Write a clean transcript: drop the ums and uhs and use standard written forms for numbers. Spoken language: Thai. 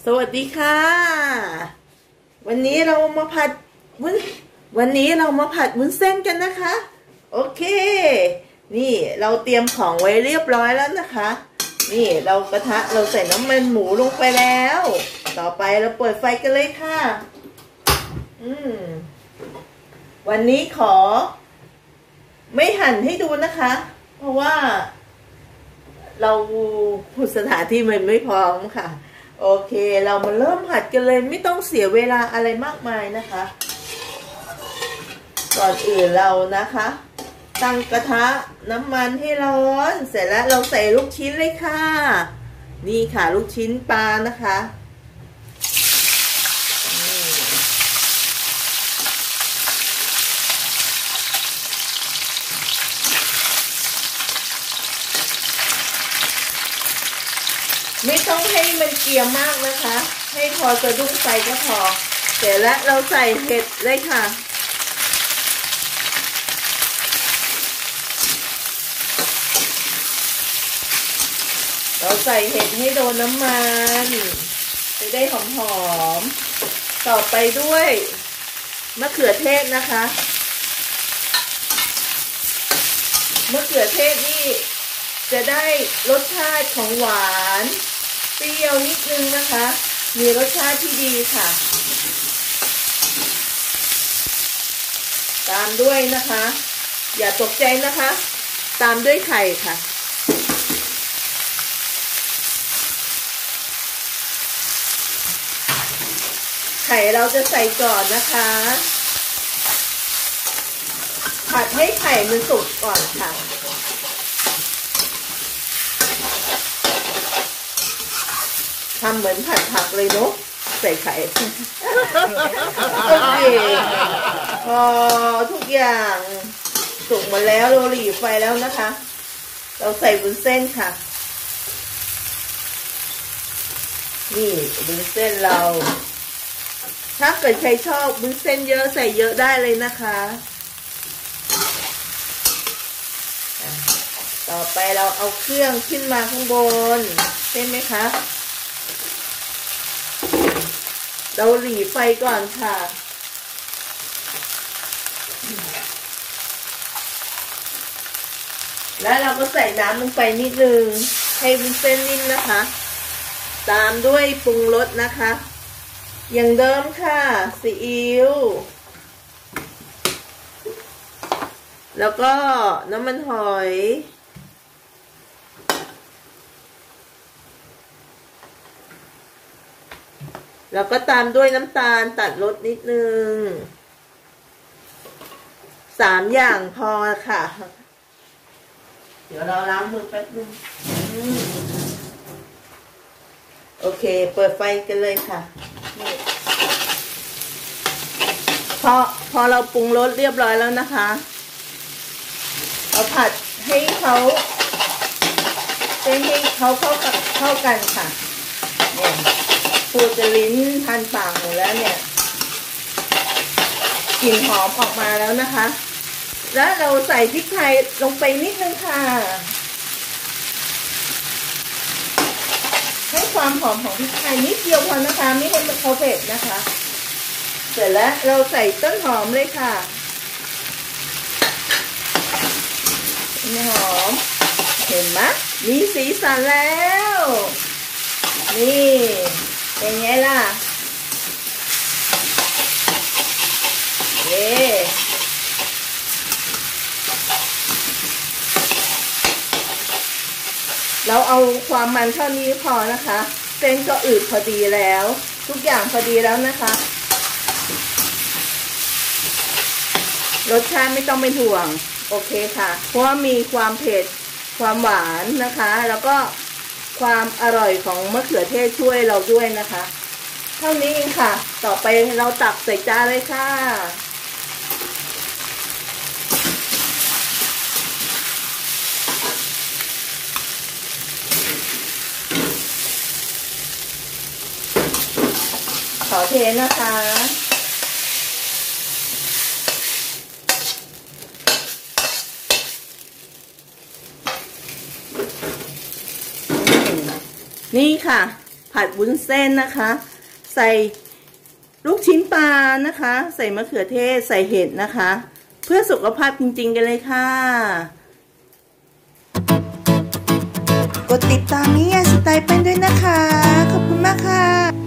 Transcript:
สวัสดีค่ะวันนี้เรามาผัดวุ้นวันนี้เรามาผัดวุ้นเส้นกันนะคะโอเคนี่เราเตรียมของไว้เรียบร้อยแล้วนะคะนี่เรากระทะเราใส่น้ำมันหมูลงไปแล้วต่อไปเราเปิดไฟกันเลยค่ะวันนี้ขอไม่หั่นให้ดูนะคะเพราะว่าเราสถานที่มันไม่พร้อมค่ะโอเคเรามาเริ่มผัดกันเลยไม่ต้องเสียเวลาอะไรมากมายนะคะก่อนอื่นเรานะคะตั้งกระทะน้ำมันให้ร้อนเสร็จแล้วเราใส่ลูกชิ้นเลยค่ะนี่ค่ะลูกชิ้นปลานะคะไม่ต้องให้มันเกรียมมากนะคะให้พอสะดุ้งไฟก็พอเสร็จแล้วเราใส่เห็ดเลยค่ะเราใส่เห็ดให้โดนน้ำมันจะได้หอมๆต่อไปด้วยมะเขือเทศนะคะมะเขือเทศนี่จะได้รสชาติของหวานเปรี้ยวนิดนึงนะคะมีรสชาติที่ดีค่ะตามด้วยนะคะอย่าตกใจนะคะตามด้วยไข่ค่ะไข่เราจะใส่ก่อนนะคะผัดให้ไข่มันสุกก่อนค่ะทำเหมือนผัดผักเลยเนาะใส่ไข่โอเคพอทุกอย่างสุกหมดแล้วเราหลีไฟแล้วนะคะเราใส่วุ้นเส้นค่ะนี่วุ้นเส้นเราถ้าเกิดใครชอบวุ้นเส้นเยอะใส่เยอะได้เลยนะคะต่อไปเราเอาเครื่องขึ้นมาข้างบนใช่ไหมคะเราหลีไฟก่อนค่ะแล้วเราก็ใส่น้ำลงไปนิดนึงให้วุ้นเส้นนิ่มนะคะตามด้วยปรุงรสนะคะอย่างเดิมค่ะซีอิ๊วแล้วก็น้ำมันหอยแล้วก็ตามด้วยน้ำตาลตัดรสนิดนึง3 อย่างพอค่ะเดี๋ยวเราล้างมือแป๊บนึงโอเคเปิดไฟกันเลยค่ะพอเราปรุงรสเรียบร้อยแล้วนะคะเราผัดให้เขาเข้ากันค่ะเนี่ยพูดจะลิ้นพันปากหมดแล้วเนี่ยกลิ่นหอมออกมาแล้วนะคะแล้วเราใส่พริกไทยลงไปนิดนึงค่ะให้ความหอมของพริกไทยนิดเดียวพอนะคะไม่ให้มันเขาเผ็ดนะคะเสร็จแล้วเราใส่ต้นหอมเลยค่ะหอมเห็นไหมมีสีสันแล้วนี่เป็นไงล่ะเย้เราเอาความมันเท่านี้พอนะคะเส้นก็อืดพอดีแล้วทุกอย่างพอดีแล้วนะคะรสชาติไม่ต้องเป็นห่วงโอเคค่ะเพราะว่ามีความเผ็ดความหวานนะคะแล้วก็ความอร่อยของมะเขือเทศช่วยเราด้วยนะคะเท่านี้เองค่ะต่อไปเราตักใส่จานเลยค่ะขอเทนะคะนี่ค่ะผัดวุ้นเส้นนะคะ ใส่ลูกชิ้นปลานะคะ ใส่มะเขือเทศใส่เห็ดนะคะ เพื่อสุขภาพจริงๆกันเลยค่ะกดติดตามนิยายสไตล์เป็นด้วยนะคะขอบคุณมากค่ะ